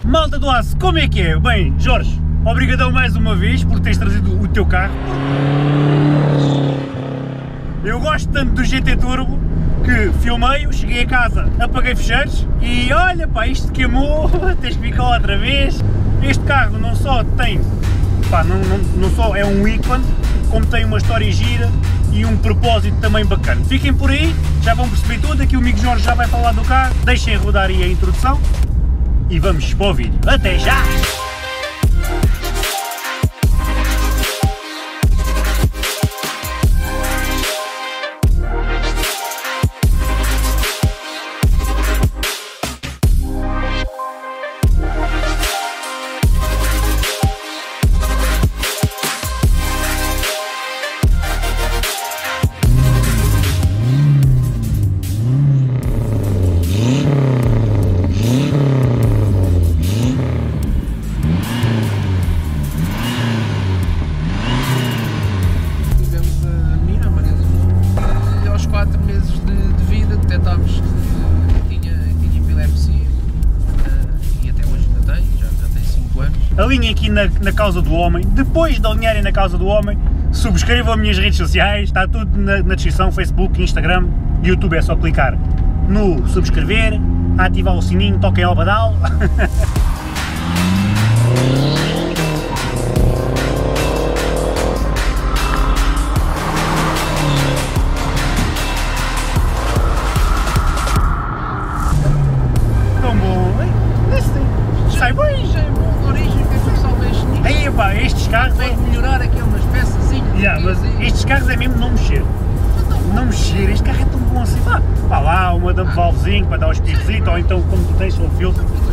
Malta do Aço, como é que é? Bem, Jorge, obrigadão mais uma vez por teres trazido o teu carro. Eu gosto tanto do GT Turbo que filmei-o, cheguei a casa, apaguei fecheiros e olha pá, isto queimou, tens que ficar outra vez. Este carro não só tem, pá, não só é um ícone, como tem uma história gira e um propósito também bacana. Fiquem por aí, já vão perceber tudo, aqui o amigo Jorge já vai falar do carro, deixem rodar aí a introdução e vamos para o vídeo. Até já! Alinhem aqui na causa do homem, depois de alinharem na causa do homem, subscrevam as minhas redes sociais, está tudo na descrição, Facebook, Instagram, YouTube, é só clicar no subscrever, ativar o sininho, toquem ao badal. Tão bom, sai bem, já é bom. Aí, pá, estes carros pode melhorar aqui umas peças, mas estes carros é mesmo não mexer. Não mexer, este carro é tão bom assim, pá lá, uma dump valvezinho para dar os picos, ou então como tu tens, o filtro.